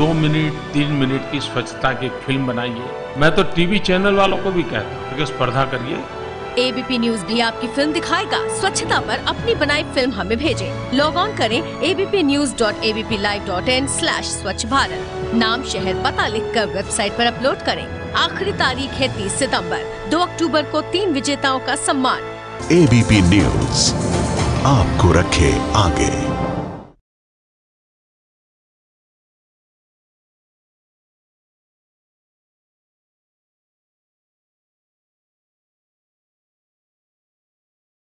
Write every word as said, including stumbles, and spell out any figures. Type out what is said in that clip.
दो मिनट तीन मिनट की स्वच्छता की फिल्म बनाइए। मैं तो टीवी चैनल वालों को भी कहता हूँ कि स्पर्धा करिए। एबीपी न्यूज भी आपकी फिल्म दिखाएगा। स्वच्छता पर अपनी बनाई फिल्म हमें भेजें। लॉग ऑन करें ABP news dot ABP live dot in slash Swachh Bharat. नाम, शहर, पता लिखकर वेबसाइट पर अपलोड करें। आखिरी तारीख है तीस सितंबर। दो अक्टूबर को तीन विजेताओं का सम्मान। एबीपी न्यूज आपको रखे आगे।